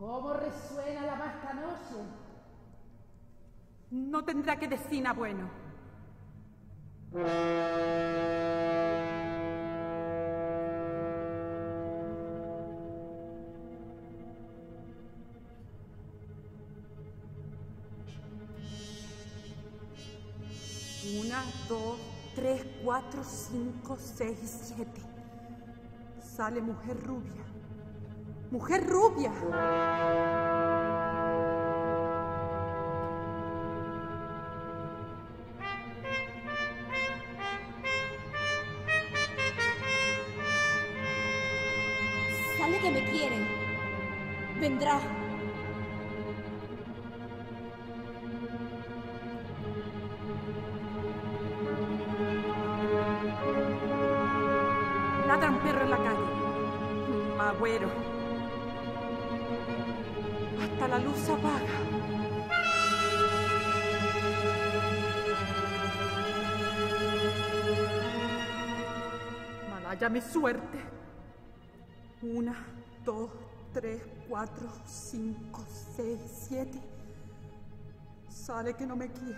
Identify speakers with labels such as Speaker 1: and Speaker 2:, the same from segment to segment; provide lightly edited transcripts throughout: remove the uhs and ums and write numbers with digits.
Speaker 1: ¿Cómo resuena la vasta noche?
Speaker 2: No tendrá que decir nada bueno. Una, dos, tres, cuatro, cinco, seis, siete. Sale mujer rubia. ¡Mujer rubia!
Speaker 3: Sale que me quiere. Vendrá.
Speaker 2: Ladra un perro en la calle. Magüero. Hasta la luz se apaga. Maláyame suerte. Una, dos, tres, cuatro, cinco, seis, siete. Sale que no me quiere.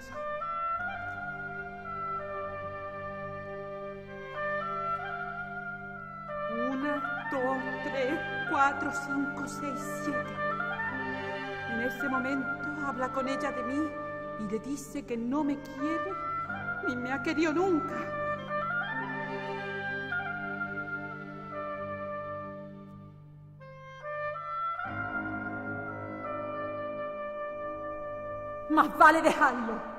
Speaker 2: Una, dos, tres, cuatro, cinco, seis, siete. En ese momento habla con ella de mí y le dice que no me quiere ni me ha querido nunca. Más vale dejarlo.